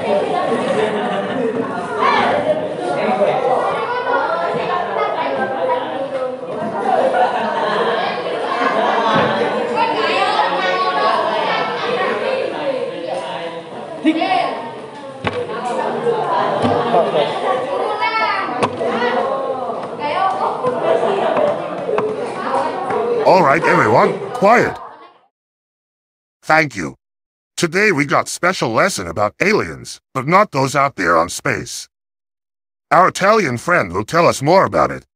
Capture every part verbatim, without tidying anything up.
All right, everyone, quiet. Thank you. Today we got special lesson about aliens, but not those out there on space. Our Italian friend will tell us more about it.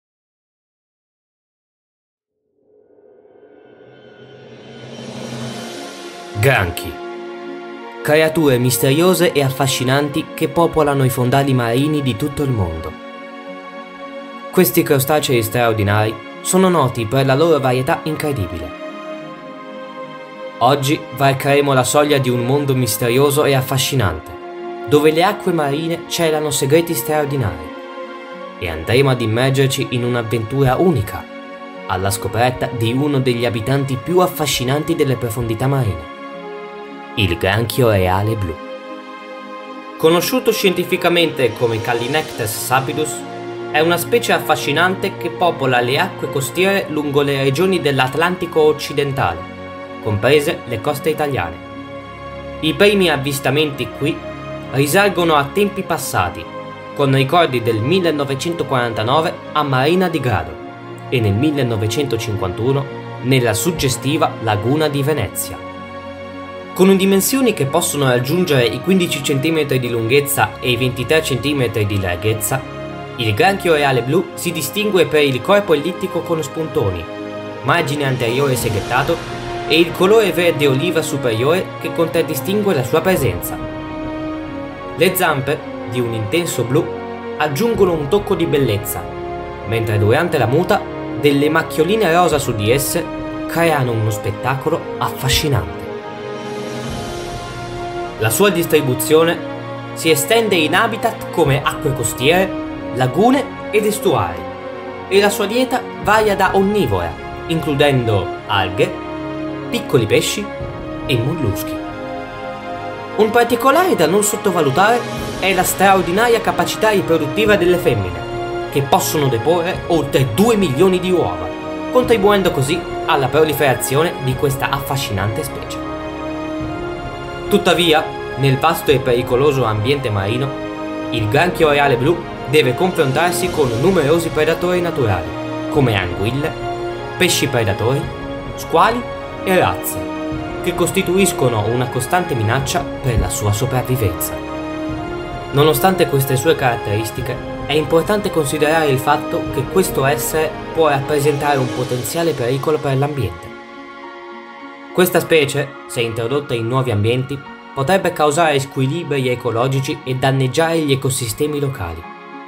Granchi. Creature misteriose e affascinanti che popolano i fondali marini di tutto il mondo. Questi crostacei straordinari sono noti per la loro varietà incredibile. Oggi varcheremo la soglia di un mondo misterioso e affascinante, dove le acque marine celano segreti straordinari, e andremo ad immergerci in un'avventura unica, alla scoperta di uno degli abitanti più affascinanti delle profondità marine, il granchio reale blu. Conosciuto scientificamente come Callinectes sapidus, è una specie affascinante che popola le acque costiere lungo le regioni dell'Atlantico occidentale, comprese le coste italiane. I primi avvistamenti qui risalgono a tempi passati, con ricordi del millenovecentoquarantanove a Marina di Grado e nel millenovecentocinquantuno nella suggestiva Laguna di Venezia. Con dimensioni che possono raggiungere i quindici centimetri di lunghezza e i ventitré centimetri di larghezza, il granchio reale blu si distingue per il corpo ellittico con spuntoni, margine anteriore seghettato e il colore verde oliva superiore che contraddistingue la sua presenza. Le zampe, di un intenso blu, aggiungono un tocco di bellezza, mentre durante la muta delle macchioline rosa su di esse creano uno spettacolo affascinante. La sua distribuzione si estende in habitat come acque costiere, lagune ed estuari, e la sua dieta varia da onnivora, includendo alghe, piccoli pesci e molluschi. Un particolare da non sottovalutare è la straordinaria capacità riproduttiva delle femmine, che possono deporre oltre due milioni di uova, contribuendo così alla proliferazione di questa affascinante specie. Tuttavia, nel vasto e pericoloso ambiente marino, il granchio reale blu deve confrontarsi con numerosi predatori naturali, come anguille, pesci predatori, squali e razze, che costituiscono una costante minaccia per la sua sopravvivenza. Nonostante queste sue caratteristiche, è importante considerare il fatto che questo essere può rappresentare un potenziale pericolo per l'ambiente. Questa specie, se introdotta in nuovi ambienti, potrebbe causare squilibri ecologici e danneggiare gli ecosistemi locali.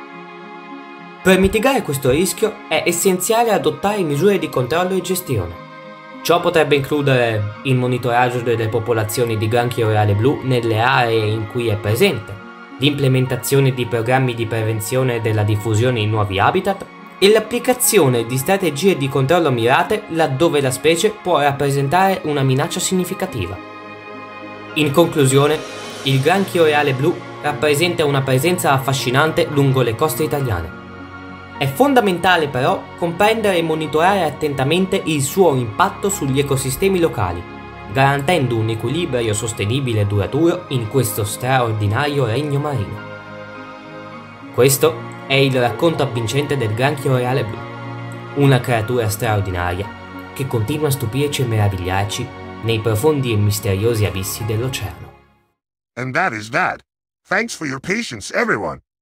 Per mitigare questo rischio è essenziale adottare misure di controllo e gestione. Ciò potrebbe includere il monitoraggio delle popolazioni di granchio reale blu nelle aree in cui è presente, l'implementazione di programmi di prevenzione della diffusione in nuovi habitat e l'applicazione di strategie di controllo mirate laddove la specie può rappresentare una minaccia significativa. In conclusione, il granchio reale blu rappresenta una presenza affascinante lungo le coste italiane. È fondamentale però comprendere e monitorare attentamente il suo impatto sugli ecosistemi locali, garantendo un equilibrio sostenibile e duraturo in questo straordinario regno marino. Questo è il racconto avvincente del granchio reale blu, una creatura straordinaria che continua a stupirci e meravigliarci nei profondi e misteriosi abissi dell'oceano. And that is that. Thanks for your patience, everyone.